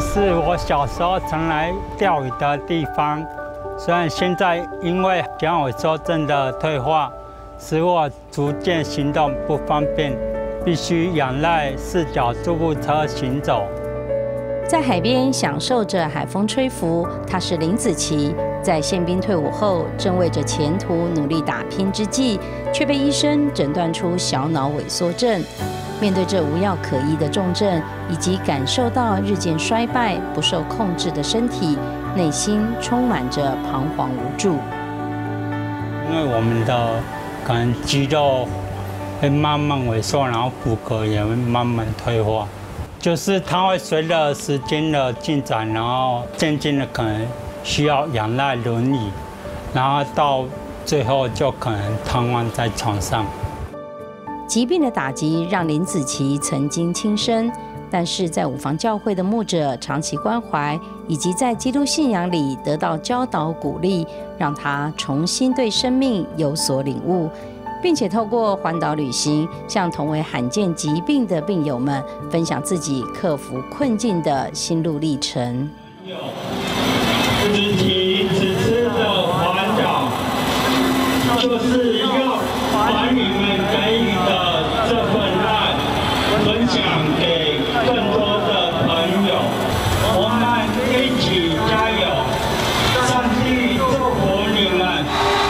是我小时候常来钓鱼的地方。虽然现在因为脚萎缩症的退化，使我逐渐行动不方便，必须仰赖4脚助步车行走。 在海边享受着海风吹拂，她是林子琪。在宪兵退伍后，正为着前途努力打拼之际，却被医生诊断出小脑萎缩症。面对这无药可医的重症，以及感受到日渐衰败、不受控制的身体，内心充满着彷徨无助。 因为我们的可能肌肉会慢慢萎缩，然后骨骼也会慢慢退化，就是它会随着时间的进展，然后渐渐的可能需要仰赖轮椅，然后到最后就可能瘫痪在床上。 疾病的打击让林子琪曾经轻生，但是在五房教会的牧者长期关怀，以及在基督信仰里得到教导鼓励，让他重新对生命有所领悟，并且透过环岛旅行，向同为罕见疾病的病友们分享自己克服困境的心路历程。 自己此次的环岛，就是要把你们给予的这份爱分享给更多的朋友。我们一起加油，上帝祝福你们。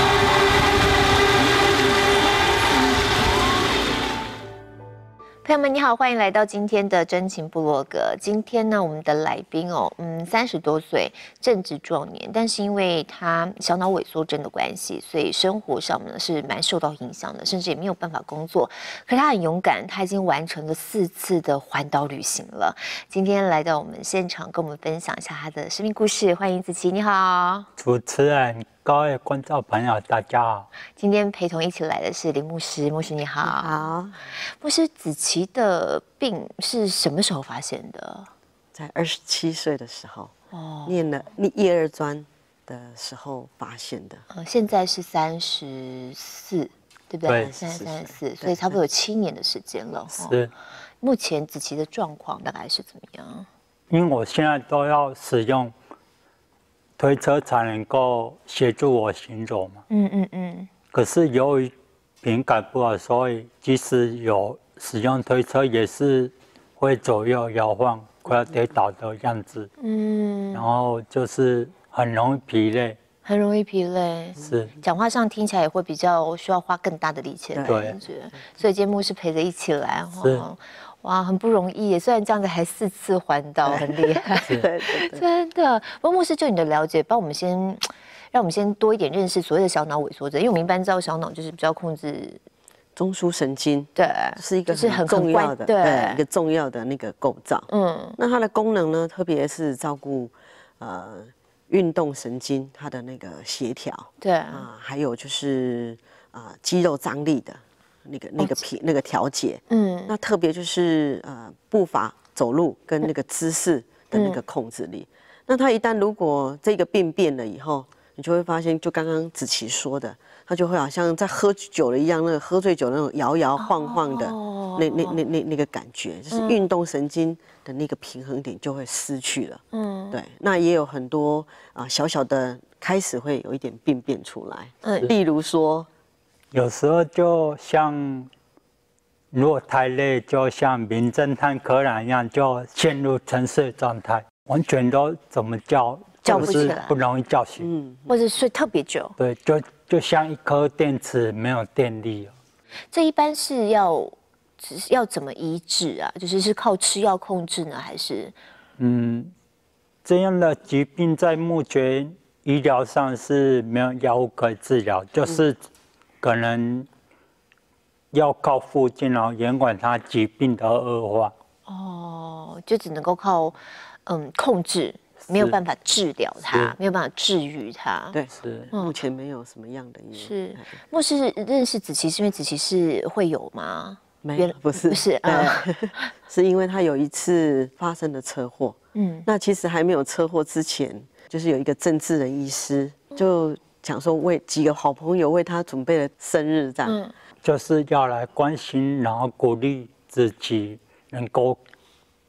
朋友们，你好，欢迎来到今天的真情部落格。今天呢，我们的来宾30多岁，正值壮年，但是因为他小脑萎缩症的关系，所以生活上呢是蛮受到影响的，甚至也没有办法工作。可是他很勇敢，他已经完成了4次的环岛旅行了。今天来到我们现场，跟我们分享一下他的生命故事。欢迎子琪，你好。 主持人、各位观众朋友，大家好。 今天陪同一起来的是林牧师，牧师你好。 好， 牧师，子琪的病是什么时候发现的？ 在27岁的时候，念1、2专的时候发现的。 现在是34，对不对？ 对， 现在34，所以差不多有7年的时间了。 是。 目前子琪的状况大概是怎么样？ 因为我现在都要使用推车才能够协助我行走嘛。可是由于平感不好，所以即使有使用推车，也是会左右摇晃，快要跌倒的样子。然后就是很容易疲累。 很容易疲累， 是讲话上听起来也会比较需要花更大的力气的感觉。所以今天牧师陪着一起来，哇，很不容易耶。虽然这样子还4次环岛，很厉害，真的。不过牧师就你的了解，让我们先多一点认识所谓的小脑萎缩症，因为我们一般知道小脑就是比较控制中枢神经， 对， 是一个就是很重要的， 对， 一个重要的那个构造。那它的功能呢，特别是照顾运动神经它的那个协调， 对还有就是肌肉张力的那个调节，那特别就是步伐走路跟那个姿势的那个控制力。那它一旦如果这个病变了以后，你就会发现，就刚刚子琪说的，他就会好像在喝酒了一样，那个喝醉酒那种摇摇晃晃的那个感觉，就是运动神经的那个平衡点就会失去了。对，那也有很多小小的开始会有一点病变出来。例如说， 有时候就像如果太累，就像名侦探柯南一样，就陷入沉睡状态，完全都怎么叫不起来， 不容易叫醒， 或者睡特别久。 对，就像一颗电池没有电力了。 这一般是要怎么医治啊？是靠吃药控制呢，还是？ 这样的疾病在目前医疗上是没有药物可以治疗，就是可能要靠复健，然后延缓它疾病的恶化。 就只能够靠控制。没有办法治疗它，没有办法治愈它。 对，是目前没有什么样的医疗。 是，牧师认识子琪是因为子琪是会友吗？ 没有，不是，是因为他有一次发生了车祸。那其实还没有车祸之前，就是有一个政治人医师就想说为几个好朋友为他准备了生日这样， 就是要来关心，然后鼓励自己能够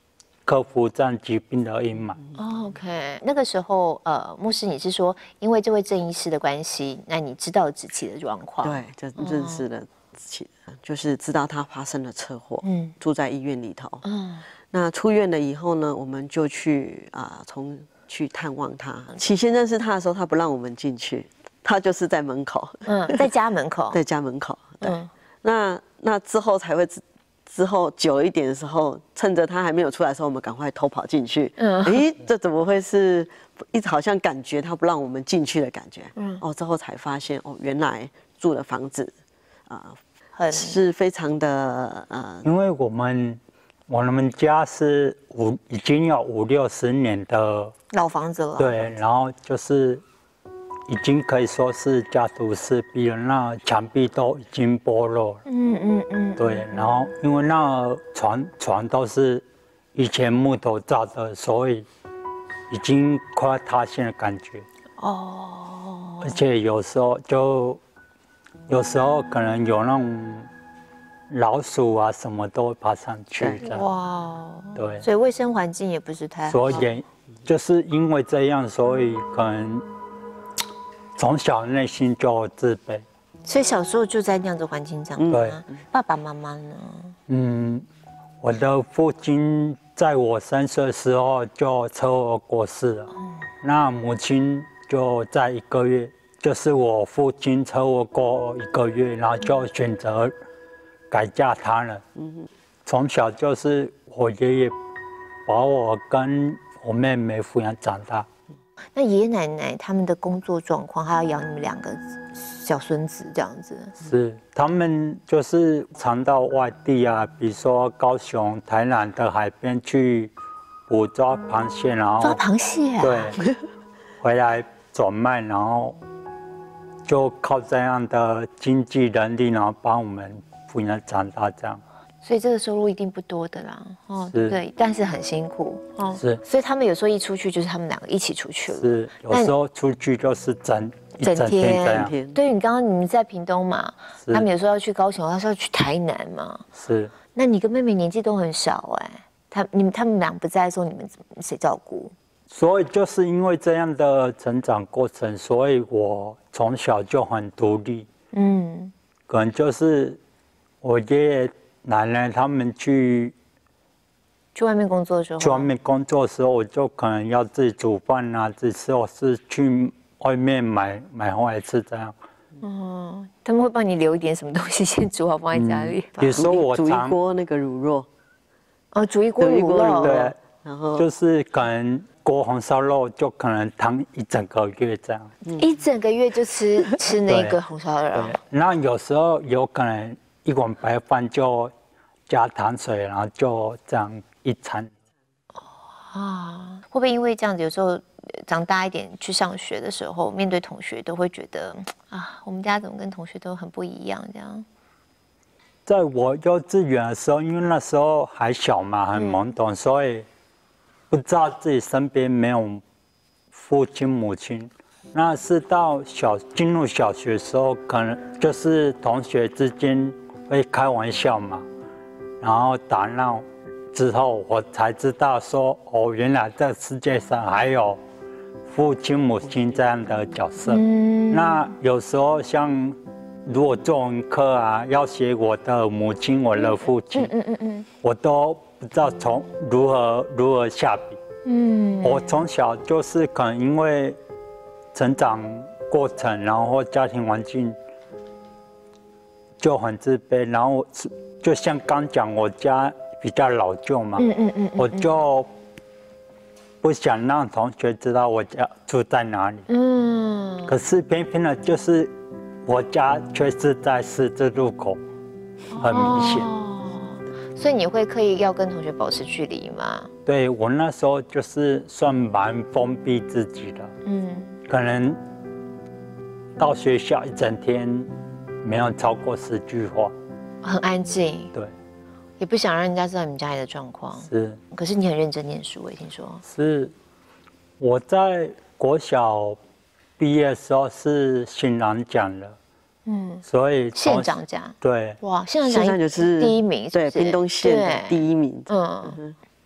克服这样疾病的阴霾。 OK， 那个时候牧师，你是说因为这位郑医师的关系，那你知道子琪的状况？ 对，就认识了子琪，就是知道他发生了车祸，住在医院里头。那出院了以后呢，我们就去去探望他。起先认识他的时候，他不让我们进去，他就是在门口， 在家门口， 在家门口。对，那之后才会之后久了一点的时候，趁着他还没有出来的时候，我们赶快偷跑进去。这怎么会是一直好像感觉他不让我们进去的感觉？之后才发现原来住的房子是非常的因为我们家是已经有50-60年的老房子了。 对，然后就是已经可以说是家徒四壁了，那墙壁都已经剥落了。对，然后因为那床都是以前木头造的，所以已经快要塌陷的感觉。而且有时候可能有那种老鼠啊，什么都会爬上去的。哇，对， 所以卫生环境也不是太好。 所以就是因为这样，所以可能从小内心就自卑。 所以小时候就在那样的环境长大。 对， 爸爸妈妈呢？ 我的父亲在我3岁的时候就车祸过世了。那母亲就在1个月，就是我父亲车祸过1个月，然后就选择改嫁他人。从小就是我爷爷把我跟我妹妹抚养长大。 那爷爷奶奶他们的工作状况，还要养你们2个小孙子这样子？ 是，他们就是常到外地啊，比如说高雄、台南的海边去捕抓螃蟹，然后抓螃蟹啊？ 对，回来转卖，然后就靠这样的经济能力，然后帮我们抚养长大这样。 所以这个收入一定不多的啦，对，但是很辛苦， 是。 所以他们有时候一出去就是他们2个一起出去了， 是，有时候出去就是整天这样。 对，你们在屏东嘛，他们有时候要去高雄，他说要去台南嘛， 是。 那你跟妹妹年纪都很小他们俩不在的时候，你们谁照顾？ 所以就是因为这样的成长过程，所以我从小就很独立。可能就是我爷爷奶奶他们去外面工作的时候， 我就可能要自己煮饭啊，自己吃，或是去外面买回来吃这样。 他们会帮你留一点什么东西，先煮好放在家里。 比如说我煮一锅那个卤肉， 煮一锅卤肉， 对，然后就是可能锅红烧肉就可能烫1整个月这样。 1整个月就吃那个红烧肉。 那有时候有可能1碗白饭就加糖水，然后就这样一餐。 会不会因为这样子，有时候长大一点去上学的时候，面对同学都会觉得我们家怎么跟同学都很不一样这样？ 在我幼稚园的时候，因为那时候还小嘛，很懵懂，所以不知道自己身边没有父亲母亲。那是到进入小学的时候，可能就是同学之间会开玩笑嘛，然后打闹之后，我才知道说原来这世界上还有父亲母亲这样的角色。那有时候像如果作文课啊要写我的母亲、我的父亲，我都不知道从如何下笔。我从小就是可能因为成长过程，然后家庭环境就很自卑，然后就像刚讲，我家比较老旧嘛，我就不想让同学知道我家住在哪里。可是偏偏的就是我家却是在十字路口，很明显。 所以你会刻意要跟同学保持距离吗？ 对，我那时候就是算蛮封闭自己的。可能到学校一整天没有超过10句话， 很安静。 对， 也不想让人家知道你们家里的状况。 是， 可是你很认真念书，我听说。 是，我在国小毕业的时候是县长奖的。所以县长奖。 对， 哇，县长奖就是第1名， 对，屏东县的第1名。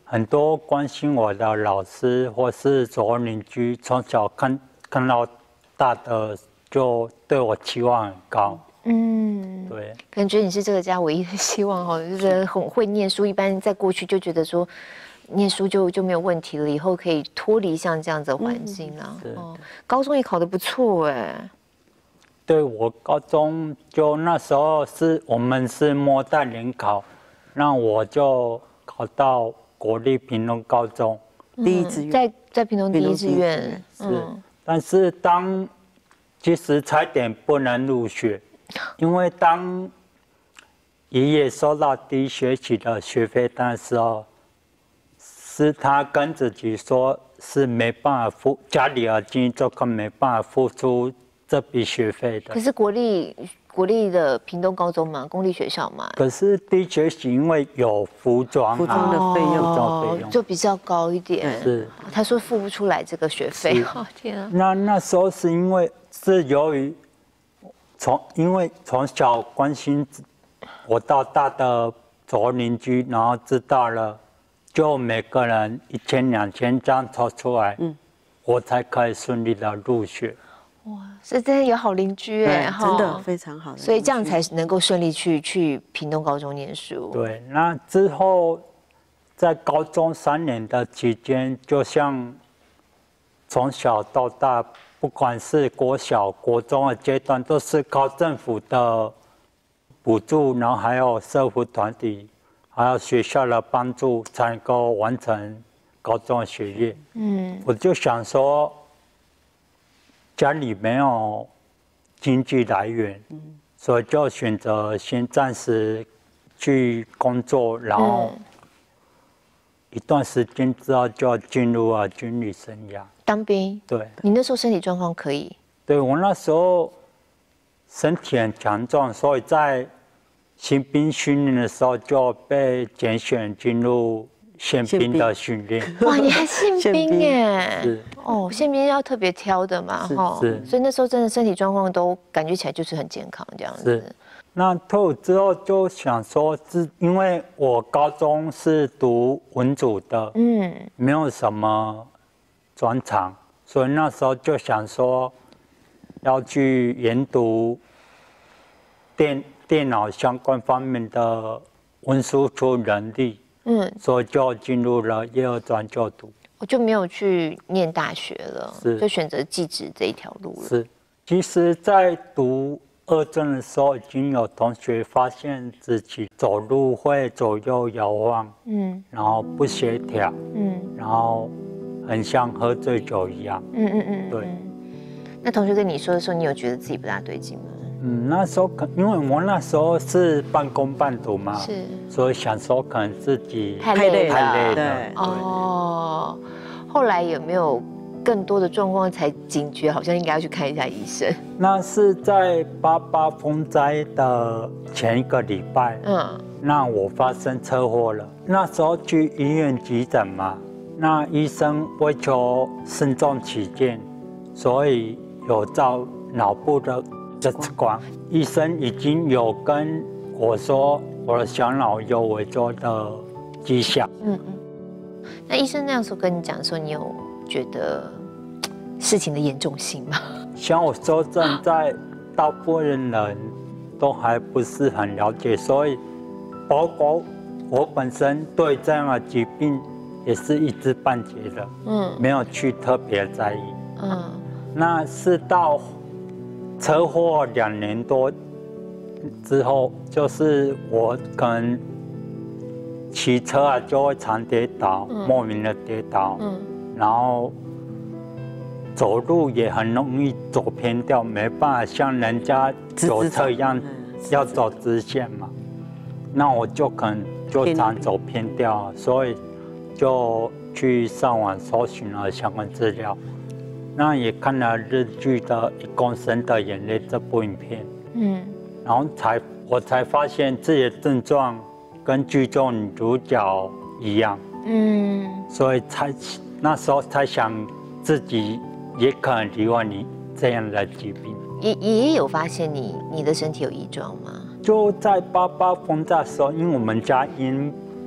很多关心我的老师或是左右邻居，从小看到大的，就对我期望很高。对， 可能觉得你是这个家唯一的希望哦，就是很会念书。一般在过去就觉得说，念书就没有问题了，以后可以脱离像这样子的环境啊。高中也考得不错哎。 对，我高中就那时候我们是末代联考，那我就考到国立屏东高中第一志愿， 在屏东第一志愿是，但是其实差点不能入学，因为当爷爷收到第一学期的学费单的时候，是他跟自己说是没办法家里的经济状况没办法付出这笔学费的。 可是国立的屏东高中嘛，公立学校嘛。可是第一学期因为有服装的费用， 就比较高一点。 是， 他说付不出来这个学费。天啊！ 那时候是由于因为从小关心我到大的左右邻居，然后知道了，就每个人1000、2000这样抽出来，我才可以顺利的入学。 哇，这真的有好邻居哎， 真的非常好的， 所以这样才能够顺利去屏东高中念书。 对，那之后在高中3年的期间，就像从小到大，不管是国小、国中的阶段，都是靠政府的补助，然后还有社福团体，还有学校的帮助，才能够完成高中的学业。我就想说，家里没有经济来源，所以就选择先暂时去工作，然后一段时间之后就进入了军旅生涯。 当兵？ 对。 你那时候身体状况可以？ 对，我那时候身体很强壮，所以在新兵训练的时候就被拣选进入宪兵的训练。 哇，你还宪兵耶？ 是。 宪兵要特别挑的嘛， 是。 所以那时候真的身体状况都感觉起来就是很健康这样子。 是。那退伍之后就想说，因为我高中是读文组的，没有什么专长，所以那时候就想说要去研读电脑相关方面的文书处能力，所以就进入了业二专就读。 我就没有去念大学了，就选择技职这一条路了。 是，其实，在读二专的时候，已经有同学发现自己走路会左右摇晃，然后不协调，然后很像喝醉酒一样，对。 那同学跟你说的时候，你有觉得自己不大对劲吗？ 那时候因为我那时候是半工半读嘛， 是， 所以想说可能自己太累了， 对。后来有没有更多的状况才警觉，好像应该要去看一下医生？ 那是在88风灾的前1个礼拜，那我发生车祸了。那时候去医院急诊嘛，那医生为求慎重起见，所以有照脑部的X光。医生已经有跟我说我的小脑有萎缩的迹象。 那医生那时候跟你讲说，你有觉得事情的严重性吗？ 像我说正在大部分人都还不是很了解，所以包括我本身对这样的疾病也是一知半解的，没有去特别在意。那是到车祸2年多之后，就是我可能骑车啊就会常跌倒，莫名的跌倒，然后走路也很容易走偏掉，没办法像人家走车一样要走直线嘛，那我就可能就常走偏掉，所以就去上网搜寻了相关资料。那也看了日剧的《1公升的眼泪》这部影片，然后我才发现自己的症状跟剧中女主角一样，所以那时候才想自己也可能罹患你这样的疾病。 也有发现你的身体有异状吗？ 就在88风灾的时候，因为我们家因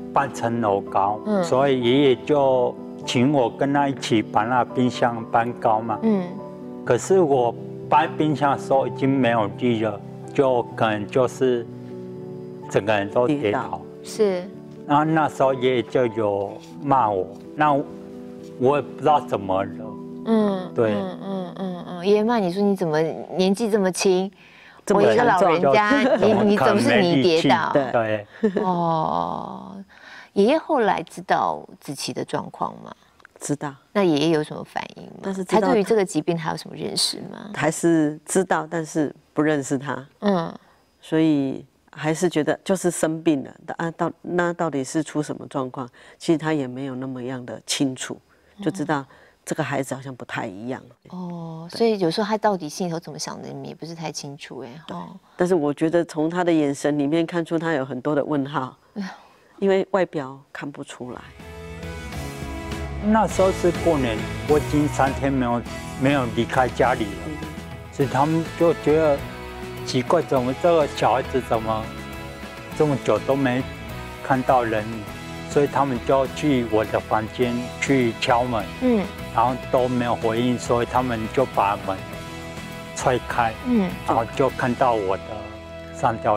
半层楼高，所以爷爷就请我跟他一起把那冰箱搬高嘛。可是我搬冰箱的时候已经没有力了，就可能就是整个人都跌倒。 是。 然后那时候爷爷就有骂我，那我也不知道怎么了。对。 爷爷骂你说你怎么年纪这么轻，我一个老人家，你怎么是你跌倒？ 对。 哦，爷爷后来知道子琪的状况吗？ 知道。 那爷爷有什么反应吗？ 但是他对于这个疾病还有什么认识吗？ 还是知道，但是不认识他。所以还是觉得就是生病了。那到底是出什么状况？其实他也没有那么样的清楚，就知道这个孩子好像不太一样。 所以有时候他到底心里头怎么想的，你们也不是太清楚但是我觉得从他的眼神里面看出他有很多的问号，因为外表看不出来。 那时候是过年，我已经3天没有离开家里了，所以他们就觉得奇怪，怎么这个小孩子怎么这么久都没看到人影，所以他们就去我的房间去敲门，然后都没有回应，所以他们就把门踹开，然后就看到我的上吊。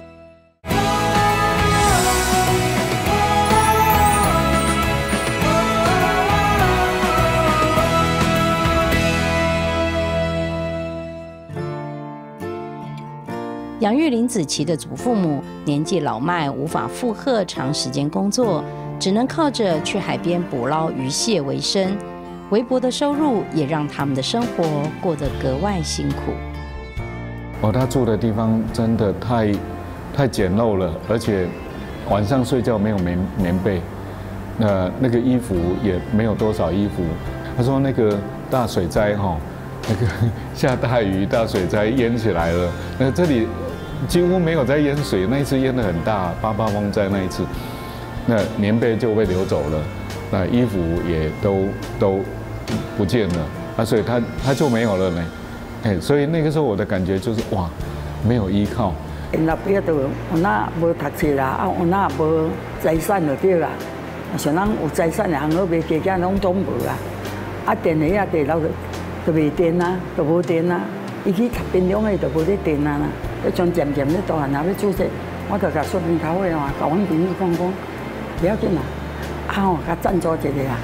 养育林子琪的祖父母年纪老迈，无法负荷长时间工作，只能靠着去海边捕捞鱼蟹为生。微薄的收入也让他们的生活过得格外辛苦。 他住的地方真的太简陋了，而且晚上睡觉没有棉被，那个衣服也没有多少衣服。他说那个大水灾那个下大雨，大水灾淹起来了，这里几乎没有在淹水，那一次淹得很大，8风灾那一次，那棉被就被流走了，那衣服也都不见了，所以他就没有了呢。所以那个时候我的感觉就是哇，没有依靠。 那边就有那无读册啦，有那无财产就对啦。像咱有财产的，行好卖家家拢总无啦。电器地楼就袂电啊，就无电啊。伊去读槟榔的就无咧电啊啦。迄阵渐渐咧大汉也要出世，我就甲说明头的甲阮朋友讲，不要紧啦，甲赞助一个啦。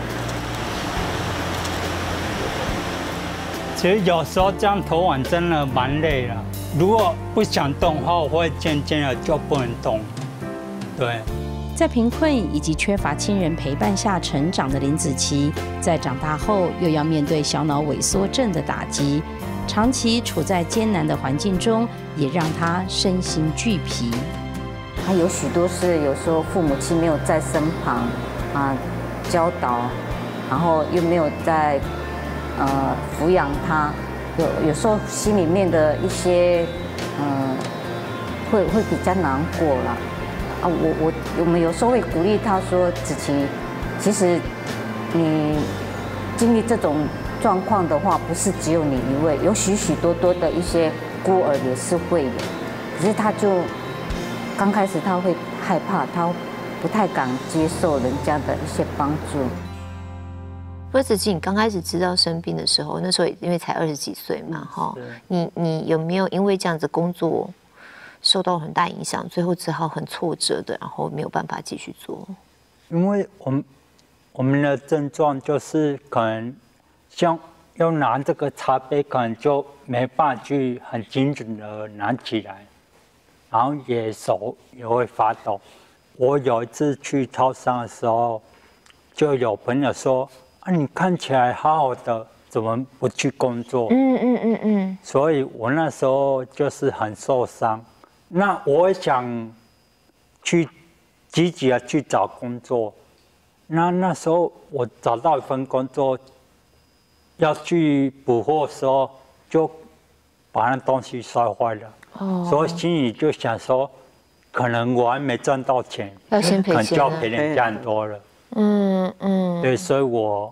其实有时候这样投碗真的蛮累了。如果不想动的话，我会渐渐的就不能动。对， 在贫困以及缺乏亲人陪伴下成长的林子琪，在长大后又要面对小脑萎缩症的打击，长期处在艰难的环境中，也让他身心俱疲。 他有许多是有时候父母亲没有在身旁教导，然后又没有在抚养他，有时候心里面的一些会比较难过啦。我们有时候会鼓励他说：“子琪，其实你经历这种状况的话，不是只有你一位，有许许多多的一些孤儿也是会有。可是他就刚开始他会害怕，他不太敢接受人家的一些帮助。” 子琪，你刚开始知道生病的时候，那时候因为才20几岁嘛，你有没有因为这样子工作受到很大影响，最后只好很挫折的，然后没有办法继续做？ 因为我们的症状就是可能像要拿这个茶杯，可能就没办法去很精准的拿起来，然后手也会发抖。我有一次去超商的时候，就有朋友说：“你看起来好好的，怎么不去工作？”所以我那时候就是很受伤。那我也想去积极的去找工作。那时候我找到一份工作，要去补货的时候，就把那东西摔坏了。所以心里就想说，可能我还没赚到钱， 要先赔钱了， 可能就要赔人家很多了。对，所以我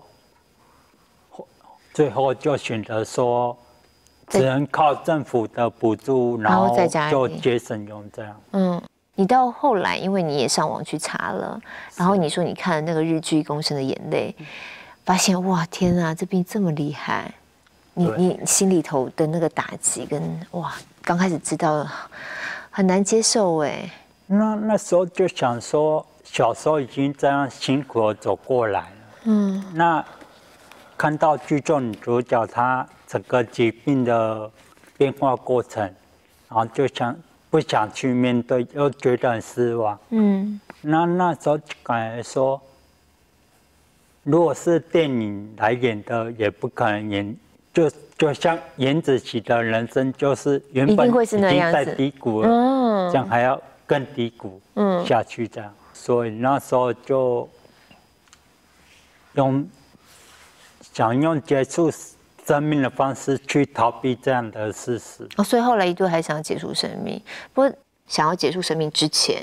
最后就选择说，只能靠政府的补助，然后就节省用这样。 你到后来，因为你也上网去查了，然后你说你看了那个日剧《公升的眼泪》，发现哇天啊，这病这么厉害，你心里头的那个打击跟哇，刚开始知道很难接受哎。 那时候就想说，小时候已经这样辛苦的走过来了，那看到剧中女主角她整个疾病的变化过程，然后就不想去面对，又觉得很失望。那时候就感觉说，如果是电影来演的，也不可能演，就像颜子琪的人生，就是原本已经在低谷了，这样还要更低谷下去这样，所以那时候就想用结束生命的方式去逃避这样的事实。 所以后来一度还想结束生命。不过想要结束生命之前，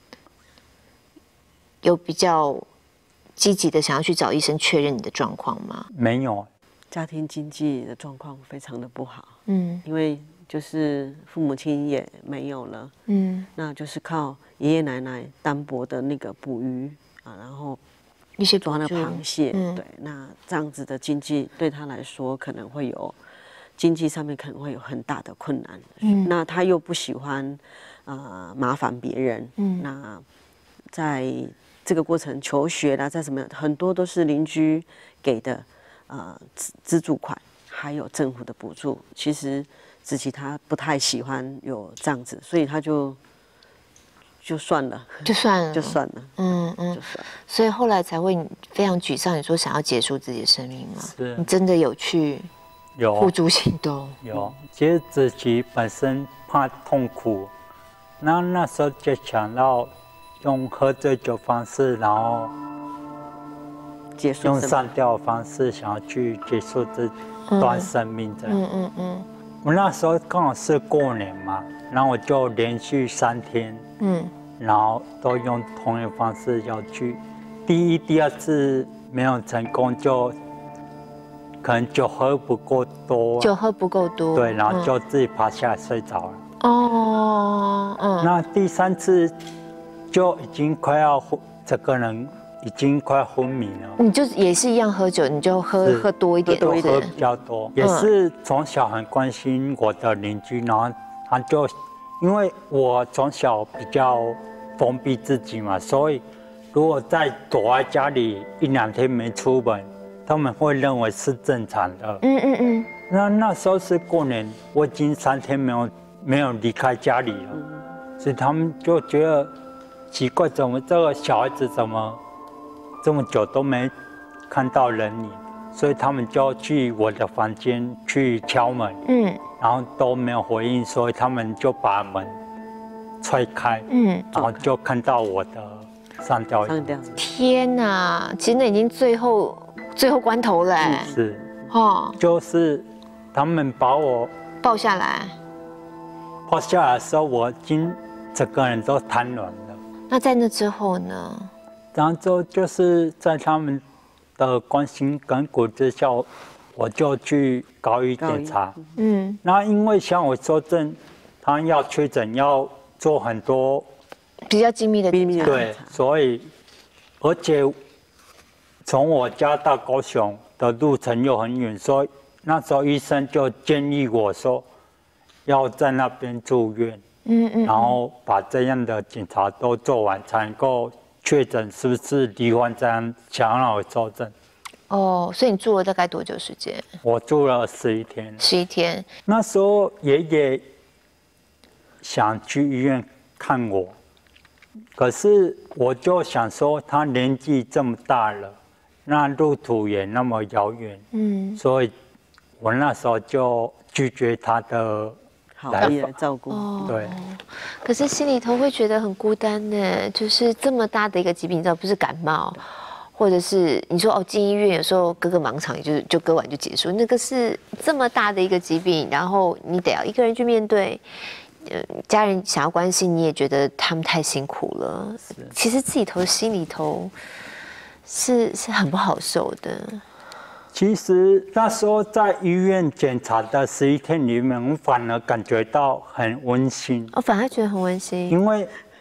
有比较积极的想要去找医生确认你的状况吗？ 没有， 家庭经济的状况非常的不好。因为就是父母亲也没有了。那就是靠爷爷奶奶单薄的那个捕鱼啊，然后一些抓那螃蟹，对，那这样子的经济对他来说可能会有经济上面可能会有很大的困难。那他又不喜欢麻烦别人，那在这个过程求学啦，在什么很多都是邻居给的资助款，还有政府的补助。其实子琪他不太喜欢有这样子，所以他就算了，就算了，就算了。 所以后来才会非常沮丧。你说想要结束自己的生命吗？ 是。 你真的有去付诸行动？ 有。其实子琪本身怕痛苦，那时候就想到用喝醉酒方式，然后结束， 用上吊的方式想要去结束这段生命这样。我那时候刚好是过年嘛，然后我就连续3天，然后都用同样的方式要去。第2次没有成功，就可能酒喝不够多，对，然后就自己趴下来睡着了。那第3次就已经快要整个人已经快昏迷了。 你就也是一样喝酒，你就喝多一点， 喝比较多。也是从小很关心我的邻居，然后他就因为我从小比较封闭自己嘛，所以如果在躲在家里1、2天没出门，他们会认为是正常的。那时候是过年，我已经3天没有离开家里了，所以他们就觉得奇怪，怎么这个小孩子怎么这么久都没看到人影，所以他们就去我的房间去敲门，然后都没有回应，所以他们就把门踹开，然后就看到我的上吊。 天哪，其实那已经最后关头了。 是，就是他们把我抱下来的时候，我已经整个人都瘫软了。 那在那之后呢？ 然后之后就是在他们的关心跟鼓励之下，我就去高医检查。那因为像我说症，他要确诊要做很多比较精密的检查， 对，所以而且从我家到高雄的路程又很远，所以那时候医生就建议我说要在那边住院，然后把这样的检查都做完，才能够确诊是不是罹患这样小脑萎缩症。 所以你住了大概多久时间？ 我住了11天。 11天。 那时候爷爷想去医院看我，可是我就想说他年纪这么大了，那路途也那么遥远，所以我那时候就拒绝他的来照顾。 对。 可是心里头会觉得很孤单呢，就是这么大的一个疾病，你知道不是感冒，或者是你说进医院有时候割个盲肠，也就割完就结束，那个是这么大的一个疾病，然后你得要一个人去面对。家人想要关心你，也觉得他们太辛苦了。其实自己心里头是很不好受的。 其实那时候在医院检查的11天里面，我反而感觉到很温馨。 反而觉得很温馨， 因为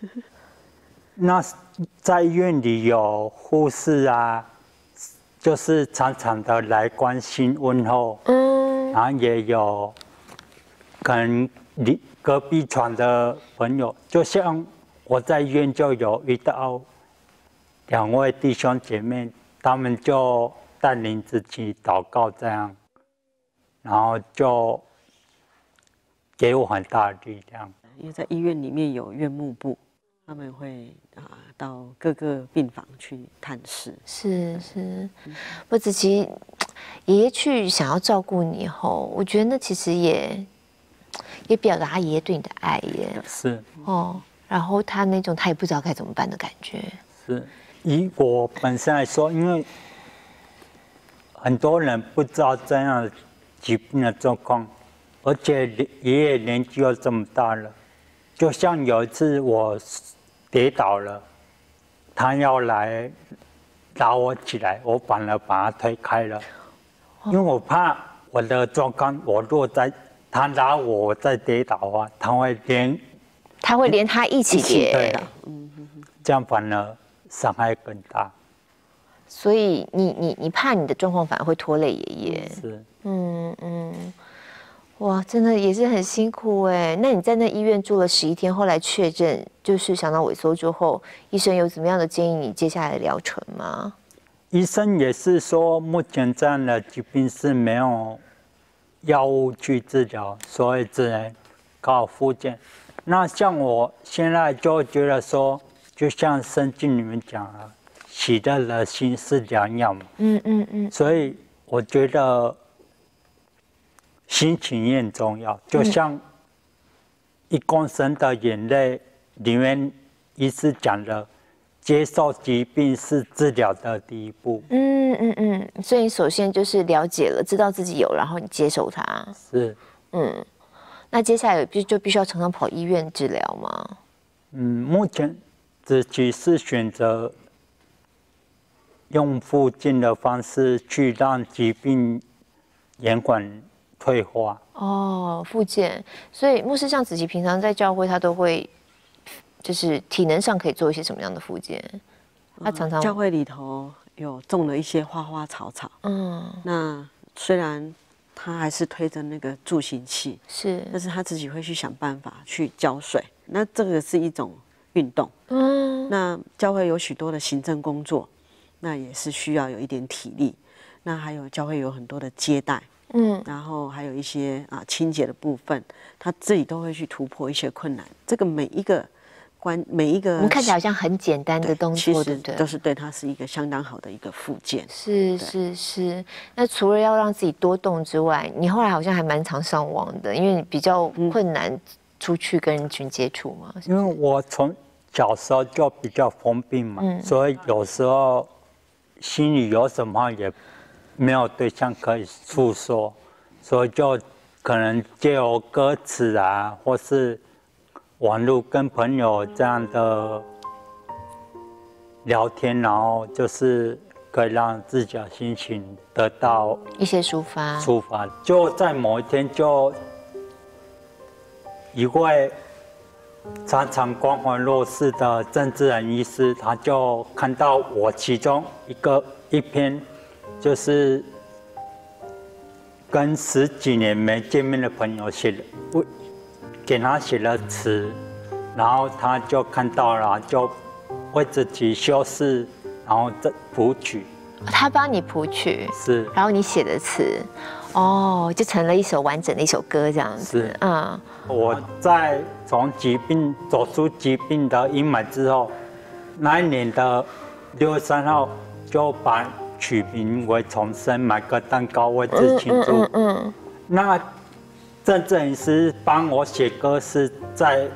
那在医院里有护士啊，就是常常的来关心问候，然后也有可能隔壁床的朋友，就像我在医院就有遇到2位弟兄姐妹，他们就带领自己祷告这样，然后就给我很大的力量。 因为在医院里面有院牧部，他们会到各个病房去探视。 是，不子琪爷爷去想要照顾你后，我觉得那其实也表达他爷爷对你的爱耶。 是然后他那种他也不知道该怎么办的感觉。 是，以我本身来说，因为很多人不知道这样疾病的状况，而且爷爷年纪又这么大了，就像有一次我跌倒了，他要来拉我起来，我反而把他推开了，因为我怕我的状况，我如果他拉我再跌倒的话，他会连他一起跌，这样反而伤害更大。 所以你怕你的状况反而会拖累爷爷。 是， 哇，真的也是很辛苦哎。那你在那医院住了11天，后来确诊就是小脑萎缩之后，医生有怎么样的建议你接下来的疗程吗？ 医生也是说，目前这样的疾病是没有药物去治疗，所以只能靠复健。那像我现在就觉得说，就像圣经里面讲了，喜乐的心是良药嘛。所以我觉得心情也很重要。就像1公升的眼泪里面，医师讲的，接受疾病是治疗的第一步。 所以你首先就是了解了，知道自己有，然后你接受它。 是。 那接下来就必须要常常跑医院治疗吗？ 目前自己是选择用复健的方式去让疾病延缓退化。 复健。所以牧师像子琪平常在教会，他都会就是体能上可以做一些什么样的复健？他常常教会里头有种了一些花花草草。那虽然他还是推着那个助行器，但是他自己会去想办法去浇水。那这个是一种运动。那教会有许多的行政工作，那也是需要有一点体力。那还有教会有很多的接待，然后还有一些清洁的部分，他自己都会去突破一些困难。这个每一个我们看起来好像很简单的动作， 对不对？都是对他是一个相当好的一个复健。 是。那除了要让自己多动之外，你后来好像还蛮常上网的，因为你比较困难出去跟人群接触嘛。 因为我从小时候就比较封闭嘛，所以有时候心里有什么也没有对象可以诉说，所以就可能借由歌词啊，或是网络跟朋友这样的聊天，然后就是可以让自己的心情得到一些抒发。 就在某一天，就一位常常关怀弱势的政治人医师，他就看到我其中一篇，就是跟10几年没见面的朋友给他写了词，然后他就看到了，就为自己修饰，然后再谱曲。 他帮你谱曲， 是， 然后你写的词，就成了一首完整的一首歌这样子。 我在从走出疾病的阴霾之后，那一年的6月3号就把取名为重生，买个蛋糕为之庆祝。那郑正医师帮我写歌是在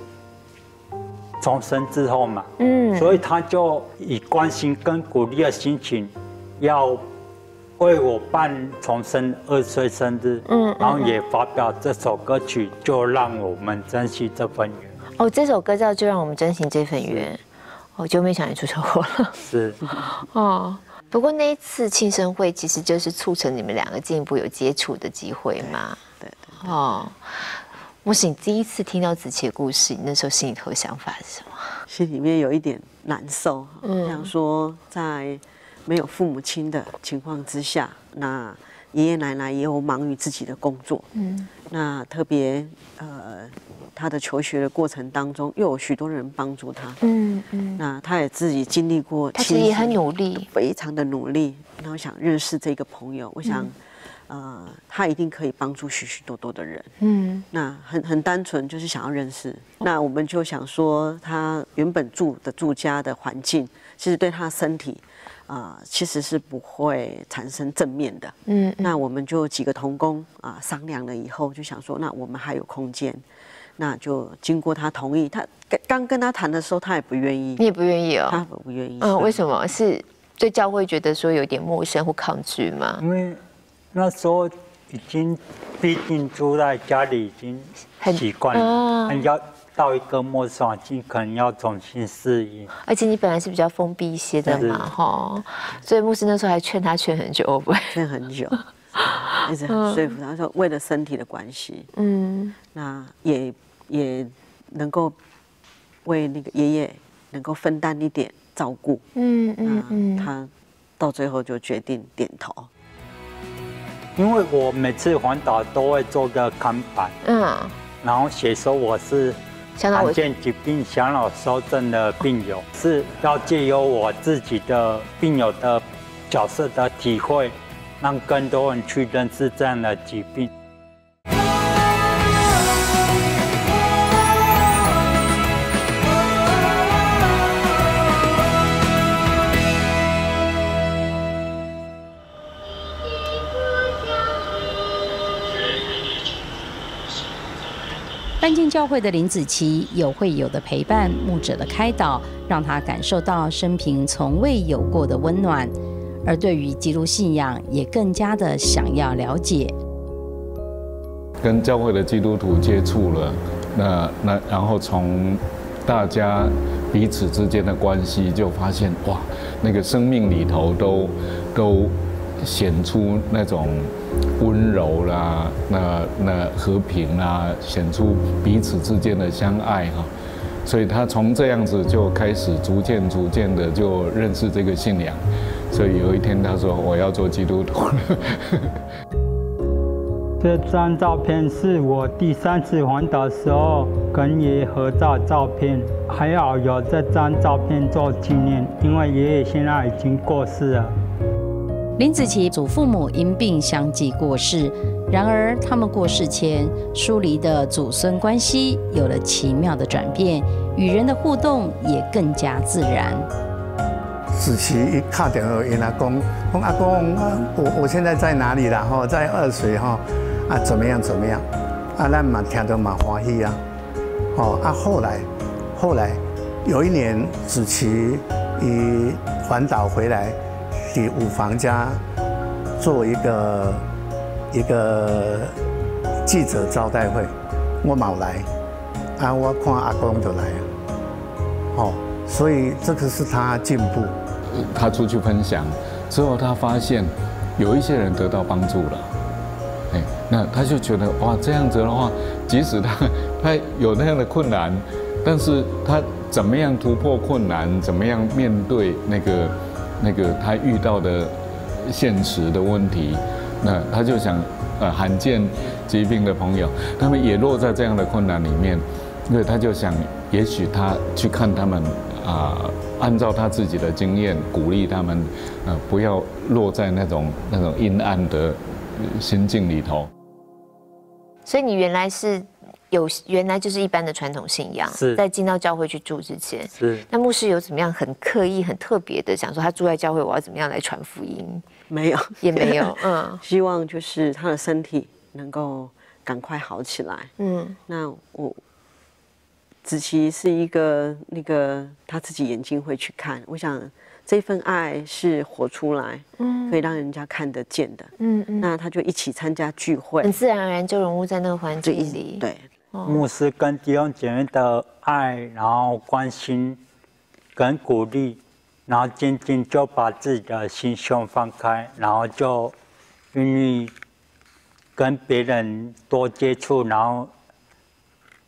重生之后嘛，所以他就以关心跟鼓励的心情，要为我办重生20岁生日，然后也发表这首歌曲，就让我们珍惜这份缘。 这首歌叫《就让我们珍惜这份缘》。就没想你出车祸了。 是。 不过那一次庆生会其实就是促成你们2个进一步有接触的机会嘛。 对。 我是你第一次听到子琪的故事，你那时候心里头的想法是什么？ 心里面有一点难受。想说在没有父母亲的情况之下，那爷爷奶奶也有忙于自己的工作。那特别他的求学的过程当中，又有许多人帮助他。那他也自己经历过， 他其实也很努力， 非常的努力。然后想认识这个朋友，我想。他一定可以帮助许许多多的人。那很单纯，就是想要认识。那我们就想说，他原本住家的环境，其实对他的身体，其实是不会产生正面的。那我们就几个同工商量了以后，就想说，那我们还有空间，那就经过他同意。他刚跟他谈的时候，他也不愿意。 你也不愿意哦？ 他不愿意。 为什么？是对教会觉得说有点陌生或抗拒吗？ 因为那时候已经，毕竟住在家里已经习惯了，要到一个陌生环境，可能要重新适应。 而且你本来是比较封闭一些的嘛，哈，所以牧师那时候还劝他劝很久， 劝很久，一直很说服他说，为了身体的关系，那也能够为那个爷爷能够分担一点照顾，他到最后就决定点头。 因为我每次环岛都会做个看板，然后写说我是罕见疾病小脑受症的病友，是要借由我自己的病友的角色的体会，让更多人去认识这样的疾病。 搬进教会的林子琪有会友的陪伴，牧者的开导，让他感受到生平从未有过的温暖，而对于基督信仰也更加的想要了解。 跟教会的基督徒接触了，然后从大家彼此之间的关系，就发现哇，那个生命里头都显出那种温柔啦，那和平啦，显出彼此之间的相爱哈，所以他从这样子就开始逐渐的就认识这个信仰，所以有一天他说我要做基督徒了。 这张照片是我第3次环岛的时候跟爷爷合照照片，还好有这张照片做纪念，因为爷爷现在已经过世了。 林子琪祖父母因病相继过世，然而他们过世前疏离的祖孙关系有了奇妙的转变，与人的互动也更加自然。 子琪一打电话跟阿公，说阿公，我现在在哪里啦？哈，在二水哈，怎么样？咱嘛听得蛮欢喜啊。后来有一年子琪环岛回来。去五房家做一个记者招待会，我冇来，我看阿公就来了，所以这个是他进步。 他出去分享之后，他发现有一些人得到帮助了，那他就觉得哇，这样子的话，即使他有那样的困难，但是他怎么样突破困难，怎么样面对那个他遇到的现实的问题，那他就想，罕见疾病的朋友，他们也落在这样的困难里面，所以他就想，也许他去看他们，按照他自己的经验，鼓励他们，不要落在那种阴暗的心境里头。 所以你原来就是一般的传统信仰，在进到教会去住之前，那牧师有怎么样很刻意、很特别的想说，他住在教会，我要怎么样来传福音？ 没有， 也没有。 希望就是他的身体能够赶快好起来。那子琪是一个他自己眼睛会去看，我想这份爱是活出来，可以让人家看得见的。那他就一起参加聚会， 很自然而然就融入在那个环境里。 对。 牧师跟弟兄姐妹的爱，然后关心跟鼓励，然后渐渐就把自己的心胸放开，然后就愿意跟别人多接触，然后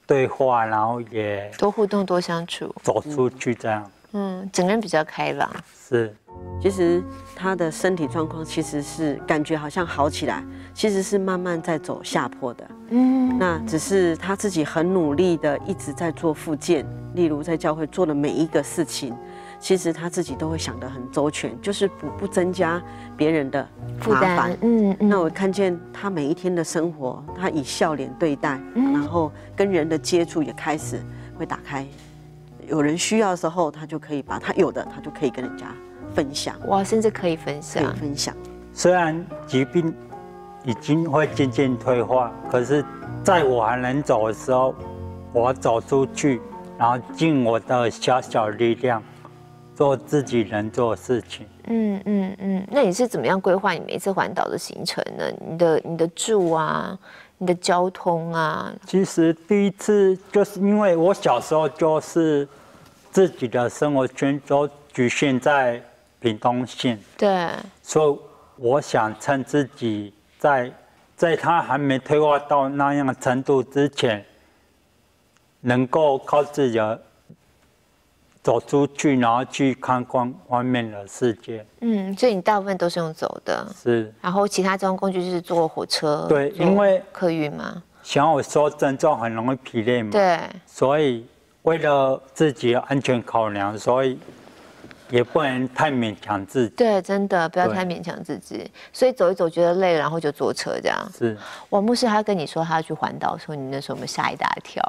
对话，然后也多互动、多相处， 走出去这样。 整个人比较开朗。 是， 其实他的身体状况其实是感觉好像好起来，其实是慢慢在走下坡的。那只是他自己很努力的一直在做复健，例如在教会做的每一个事情，其实他自己都会想得很周全，就是不增加别人的麻烦。那我看见他每一天的生活，他以笑脸对待，然后跟人的接触也开始会打开。有人需要的时候，他就可以把他有的，他就可以跟人家分享。 哇，甚至可以分享。 可以分享。 虽然疾病已经会渐渐退化，可是在我还能走的时候，我走出去，然后尽我的小小力量，做自己能做的事情。 那你是怎么样规划你每次环岛的行程呢？你的住啊，你的交通啊？ 其实第一次就是因为我小时候就是自己的生活圈都局限在屏东县， 对， 所以我想趁自己在它还没退化到那样的程度之前，能够靠自己的走出去，然后去看看外面的世界。 所以你大部分都是用走的， 是。 然后其他交通工具就是坐火车， 对，因为客运嘛。 像我说症状很容易疲累嘛， 对， 所以为了自己的安全考量，所以也不能太勉强自己。 对，真的不要太勉强自己。所以走一走觉得累了，然后就坐车这样。 是。 王牧师他跟你说他要去环岛的时候，你那时候有没有吓一大跳？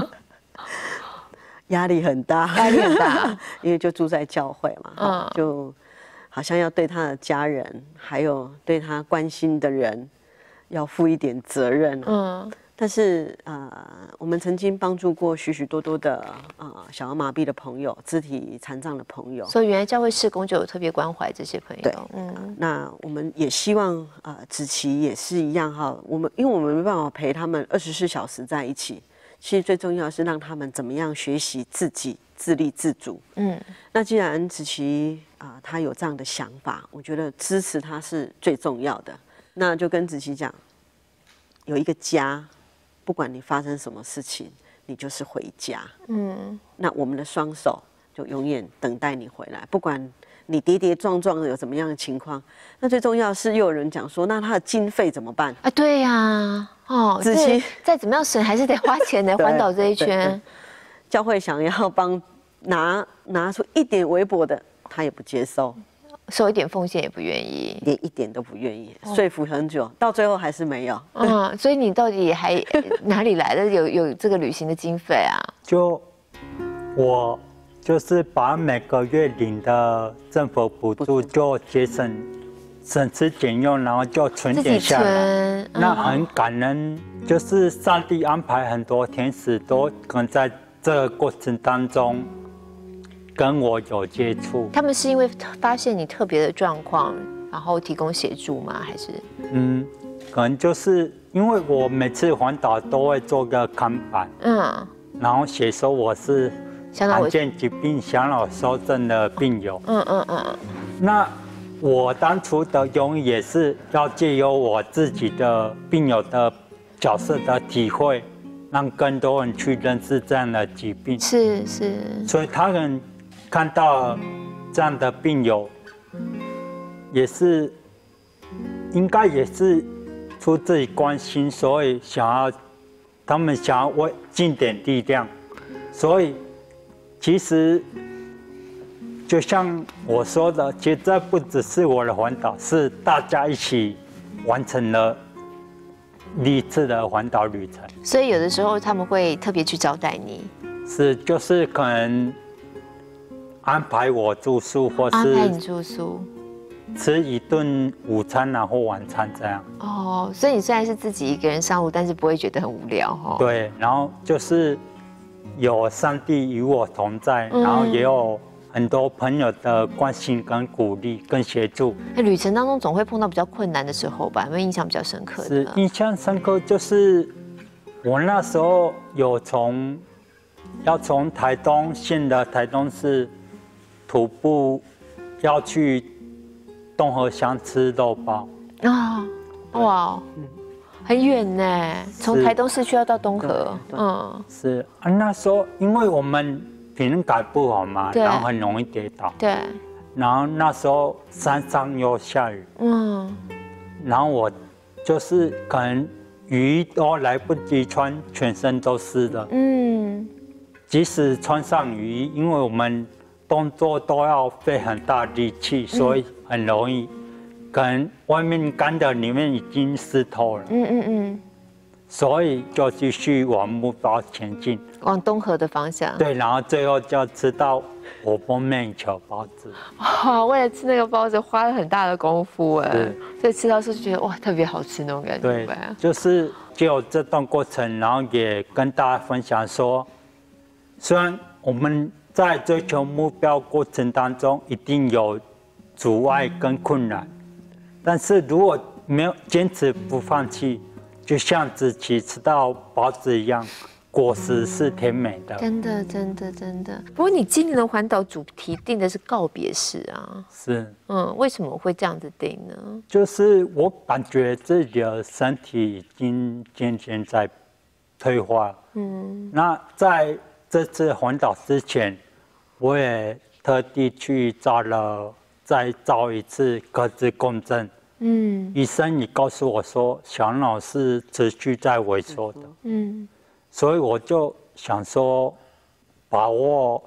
压力很大， 压力很大， 因为就住在教会嘛，就好像要对他的家人，还有对他关心的人，要负一点责任。但是我们曾经帮助过许许多多的小儿麻痹的朋友、肢体残障的朋友， 所以原来教会事工就有特别关怀这些朋友。 对，那我们也希望子琪也是一样哈，因为我们没办法陪他们24小时在一起。其实最重要的是让他们怎么样学习自己自立自主。那既然子琪他有这样的想法，我觉得支持他是最重要的。那就跟子琪讲，有一个家，不管你发生什么事情，你就是回家。那我们的双手就永远等待你回来，不管你跌跌撞撞的有怎么样的情况。那最重要的是，又有人讲说，那他的经费怎么办？ 对呀。子琪再怎么样省，还是得花钱的。环岛这一圈， 教会想要帮拿出一点微薄的，他也不接受， 收一点奉献也不愿意， 连一点都不愿意，说服很久，到最后还是没有。 所以你到底还哪里来的有这个旅行的经费啊？ 就我就是把每个月领的政府补助就节省吃俭用，然后就存点下来。那很感恩，就是上帝安排很多天使都可能在这个过程当中跟我有接触。 他们是因为发现你特别的状况，然后提供协助吗？还是？ 可能就是因为我每次环岛都会做个看板，然后写说我是罕见疾病小脑受症的病友。那我当初的用意也是要借由我自己的病友的角色的体会，让更多人去认识这样的疾病。 是。 所以他们看到这样的病友，也是应该也是出自己关心，所以他们想要为尽点力量。所以其实。就像我说的，其实这不只是我的环岛，是大家一起完成了历次的环岛旅程。 所以有的时候他们会特别去招待你， 就是可能安排我住宿，或是安排你住宿， 吃一顿午餐然后晚餐这样。 所以你虽然是自己一个人上路，但是不会觉得很无聊哈。 对，然后就是有上帝与我同在，然后也有很多朋友的关心跟鼓励跟协助。 旅程当中总会碰到比较困难的时候吧？有没有印象比较深刻的？ 是印象深刻，就是我那时候有要从台东县的台东市徒步要去东河乡吃肉包。 很远呢，从台东市区要到东河。 是啊，那时候因为我们平衡感不好嘛，然后很容易跌倒。 对。 然后那时候山上又下雨。然后我就是可能雨衣都来不及穿，全身都湿的。即使穿上雨衣，因为我们动作都要费很大力气，所以很容易，可能外面干的，里面已经湿透了。所以就继续往目标前进， 往东河的方向。 对，然后最后就要吃到火风面球包子。 为了吃那个包子花了很大的功夫哎，所以吃到是觉得哇特别好吃那种感觉。 对，就是就有这段过程，然后也跟大家分享说，虽然我们在追求目标过程当中一定有阻碍跟困难，但是如果没有坚持不放弃，就像子琪吃到包子一样，果实是甜美的。 真的，真的，真的。不过你今年的环岛主题定的是告别式啊。 是。 为什么会这样子定呢？ 就是我感觉自己的身体已经渐渐在退化。那在这次环岛之前，我也特地去再照一次核磁共振。医生也告诉我说，小脑是持续在萎缩的。所以我就想说，把握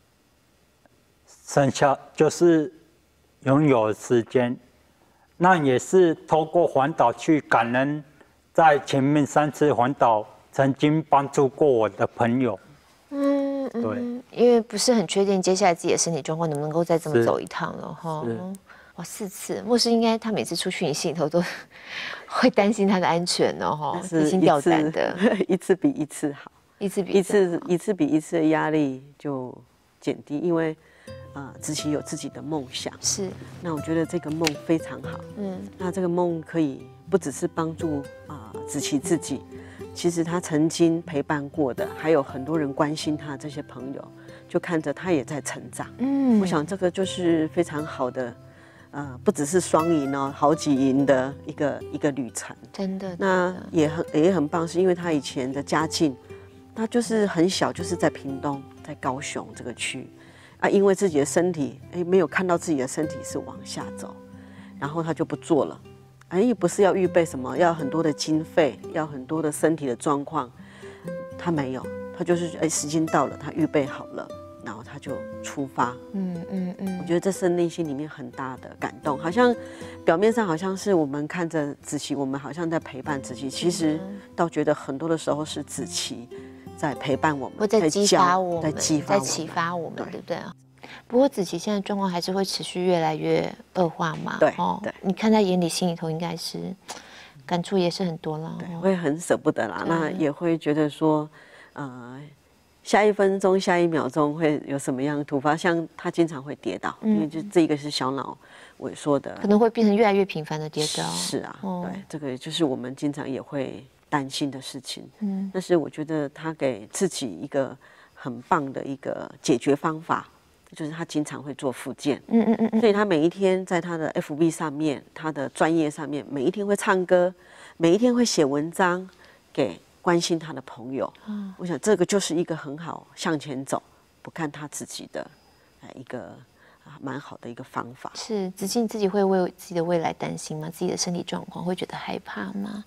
剩下就是拥有的时间，那也是透过环岛去感恩，在前面3次环岛曾经帮助过我的朋友。对， 因为不是很确定接下来自己的身体状况能不能够再这么走一趟了哈。哇，4次，牧师应该他每次出去，你心里头都会担心他的安全哦，哈，提心吊胆的， 一次比一次好，一次比一次的压力就减低，因为子琪有自己的梦想， 是， 那我觉得这个梦非常好，那这个梦可以不只是帮助子琪自己，其实他曾经陪伴过的，还有很多人关心他这些朋友，就看着他也在成长，我想这个就是非常好的。不只是双赢哦，好几赢的一个旅程， 真的。 那也很棒，是因为他以前的家境，他就是很小，就是在屏东，在高雄这个区，因为自己的身体，没有看到自己的身体是往下走，然后他就不做了，也不是要预备什么，要很多的经费，要很多的身体的状况，他没有，他就是时间到了，他预备好了。然后他就出发，我觉得这是内心里面很大的感动，好像表面上好像是我们看着子琪，我们好像在陪伴子琪，其实倒觉得很多的时候是子琪在陪伴我们， 或在激发我们， 在启发我们，对不对？不过子琪现在状况还是会持续越来越恶化嘛， 对， 你看在眼里，心里头应该是感触也是很多了， 对，会很舍不得啦，那也会觉得说，下1分钟、下1秒钟会有什么样的突发？像他经常会跌倒，因为就这个是小脑萎缩的， 可能会变成越来越频繁的跌倒。 是啊，对，这个就是我们经常也会担心的事情。但是我觉得他给自己一个很棒的一个解决方法，就是他经常会做复健。所以他每一天在他的 FB 上面，他的专业上面，每一天会唱歌，每一天会写文章给关心他的朋友，我想这个就是一个很好向前走，不看他自己的一个蛮好的一个方法。 是子琪，你自己会为自己的未来担心吗？自己的身体状况会觉得害怕吗？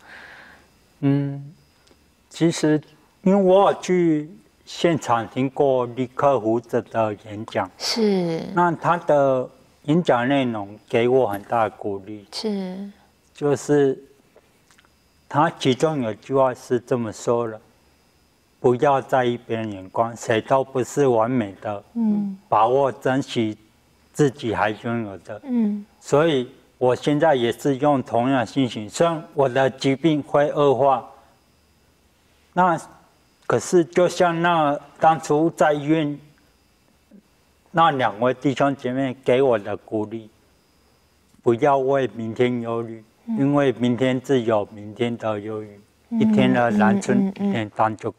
其实因为我有去现场听过李克胡子的演讲， 是， 那他的演讲内容给我很大的鼓励，就是。他其中有句话是这么说的：不要在意别人眼光，谁都不是完美的。把握珍惜自己还拥有的。所以我现在也是用同样的心情，虽然我的疾病会恶化，那可是就像那当初在医院那2位弟兄姐妹给我的鼓励，不要为明天忧虑。因为明天自有明天的忧郁，一天的蓝春，一天当就够了。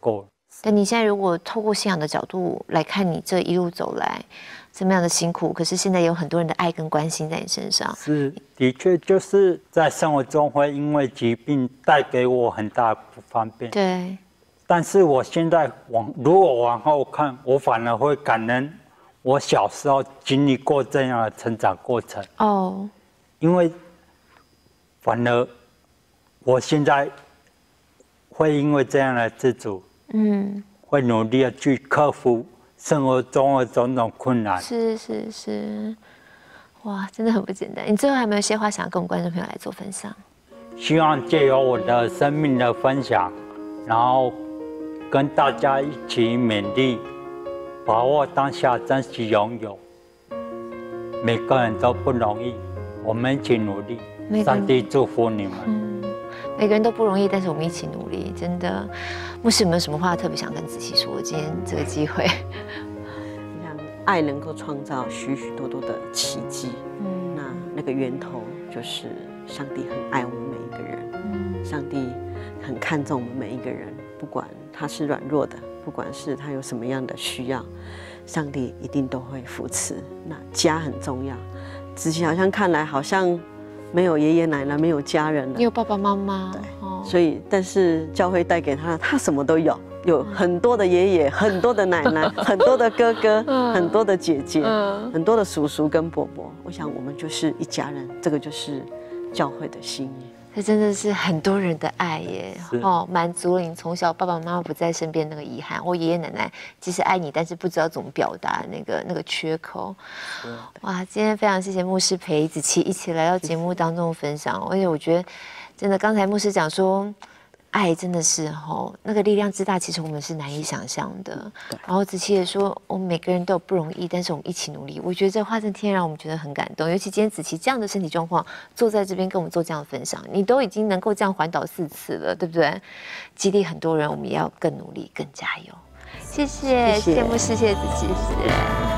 但你现在如果透过信仰的角度来看，你这一路走来这么样的辛苦，可是现在有很多人的爱跟关心在你身上。 是，的确就是在生活中会因为疾病带给我很大不方便。 对。 但是我现在如果往后看，我反而会感恩我小时候经历过这样的成长过程。哦。因为反而我现在会因为这样的自主，会努力的去克服生活中的种种困难。 是，哇，真的很不简单。你最后还有没有一些话想要跟我们观众朋友来做分享？ 希望借由我的生命的分享，然后跟大家一起勉励，把握当下，珍惜拥有。每个人都不容易，我们一起努力。上帝祝福你们。 每个人都不容易，但是我们一起努力，真的。牧师有没有什么话特别想跟子琪说？今天这个机会， 让爱能够创造许许多多的奇迹。那个源头就是上帝很爱我们每一个人，上帝很看重我们每一个人，不管他是软弱的，不管是他有什么样的需要，上帝一定都会扶持。那家很重要，子琪好像看来好像没有爷爷奶奶，没有家人了。 你有爸爸妈妈， 对，所以但是教会带给他什么都有，有很多的爷爷，很多的奶奶，很多的哥哥，很多的姐姐，很多的叔叔跟伯伯。我想我们就是一家人，这个就是教会的心意。 这真的是很多人的爱耶，满足了你从小爸爸妈妈不在身边那个遗憾，或爷爷奶奶即使爱你，但是不知道怎么表达那个缺口。哇，今天非常谢谢牧师陪子琪一起来到节目当中分享，而且我觉得真的刚才牧师讲说，爱真的是那个力量之大，其实我们是难以想象的。然后子琪也说，我们每个人都有不容易，但是我们一起努力。我觉得这话真的让我们觉得很感动。尤其今天子琪这样的身体状况，坐在这边跟我们做这样的分享，你都已经能够这样环岛4次了，对不对？激励很多人，我们也要更努力，更加油。谢谢牧师，谢谢子琪，谢谢。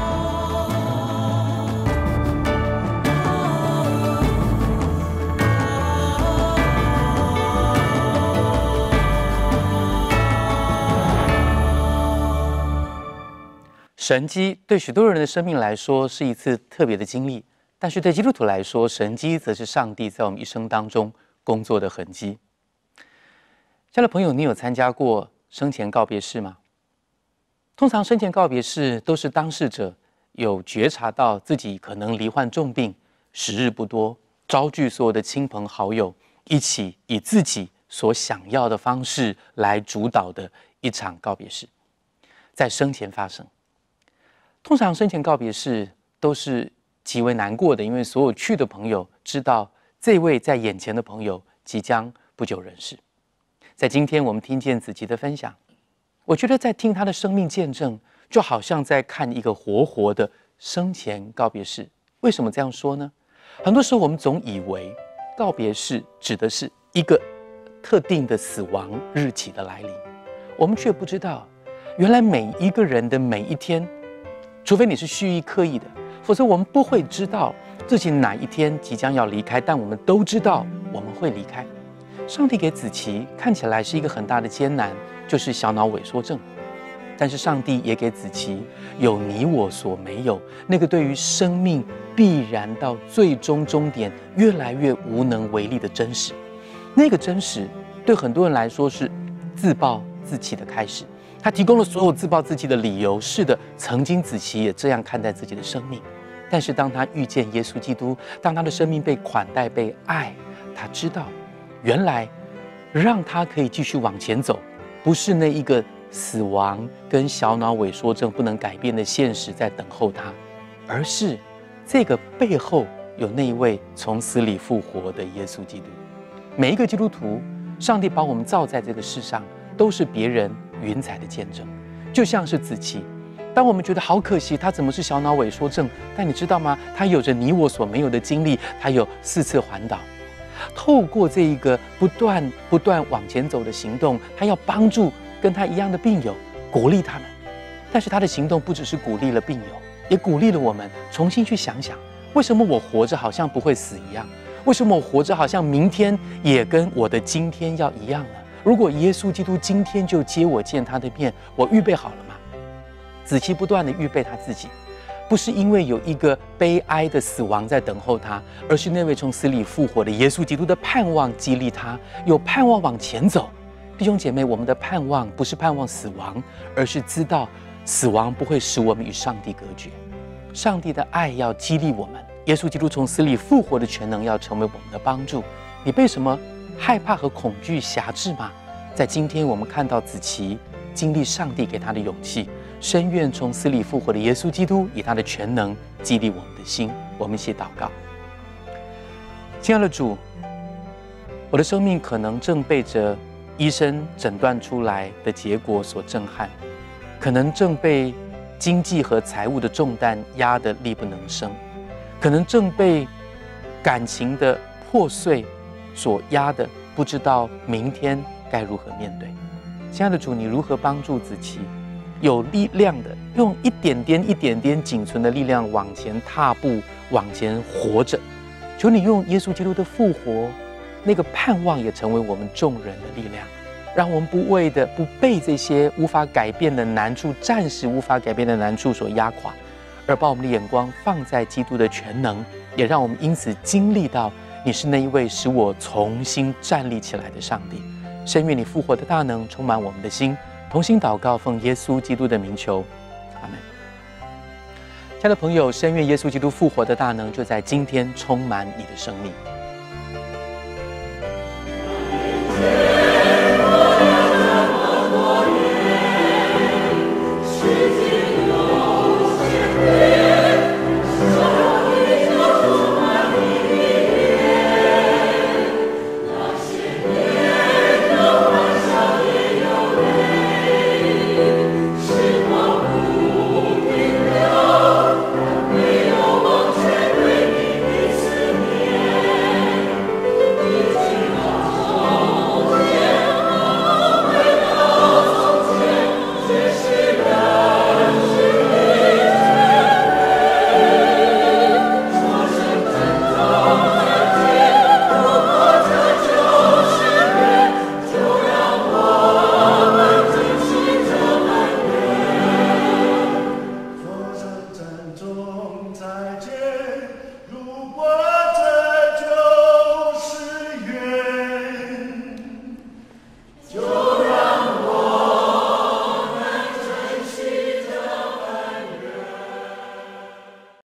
神迹对许多人的生命来说是一次特别的经历，但是对基督徒来说，神迹则是上帝在我们一生当中工作的痕迹。亲爱的朋友，你有参加过生前告别式吗？通常生前告别式都是当事者有觉察到自己可能罹患重病，时日不多，召聚所有的亲朋好友，一起以自己所想要的方式来主导的一场告别式，在生前发生。通常生前告别式都是极为难过的，因为所有去的朋友知道这位在眼前的朋友即将不久人世。在今天我们听见子琪的分享，我觉得在听他的生命见证，就好像在看一个活活的生前告别式。为什么这样说呢？很多时候我们总以为告别式指的是一个特定的死亡日期的来临，我们却不知道，原来每一个人的每一天，除非你是蓄意刻意的，否则我们不会知道自己哪一天即将要离开，但我们都知道我们会离开。上帝给子琪看起来是一个很大的艰难，就是小脑萎缩症，但是上帝也给子琪有你我所没有，那个对于生命必然到最终终点越来越无能为力的真实。那个真实对很多人来说是自暴自弃的开始，他提供了所有自暴自弃的理由。是的，曾经子琪也这样看待自己的生命，但是当他遇见耶稣基督，当他的生命被款待被爱，他知道原来让他可以继续往前走，不是那一个死亡跟小脑萎缩症不能改变的现实在等候他，而是这个背后有那一位从死里复活的耶稣基督。每一个基督徒，上帝把我们造在这个世上，都是别人云彩的见证。就像是子琪，当我们觉得好可惜，他怎么是小脑萎缩症？但你知道吗？他有着你我所没有的经历，他有4次环岛。透过这一个不断往前走的行动，他要帮助跟他一样的病友，鼓励他们。但是他的行动不只是鼓励了病友，也鼓励了我们重新去想想，为什么我活着好像不会死一样？为什么我活着好像明天也跟我的今天要一样呢？ 如果耶稣基督今天就接我见他的面，我预备好了吗？子期不断地预备他自己，不是因为有一个悲哀的死亡在等候他，而是那位从死里复活的耶稣基督的盼望激励他，有盼望往前走。弟兄姐妹，我们的盼望不是盼望死亡，而是知道死亡不会使我们与上帝隔绝。上帝的爱要激励我们，耶稣基督从死里复活的全能要成为我们的帮助。你被什么害怕和恐惧辖制吗？在今天我们看到子期经历上帝给他的勇气，深愿从死里复活的耶稣基督以他的全能激励我们的心。我们一起祷告。亲爱的主，我的生命可能正被着医生诊断出来的结果所震撼，可能正被经济和财务的重担压得力不能生，可能正被感情的破碎所压得不知道明天该如何面对。亲爱的主，你如何帮助子期有力量的用一点点仅存的力量往前踏步，往前活着？求你用耶稣基督的复活，那个盼望也成为我们众人的力量，让我们不被这些无法改变的难处，暂时无法改变的难处所压垮，而把我们的眼光放在基督的全能，也让我们因此经历到你是那一位使我重新站立起来的上帝。深愿你复活的大能充满我们的心，同心祷告，奉耶稣基督的名求，阿们。亲爱的朋友，深愿耶稣基督复活的大能就在今天充满你的生命。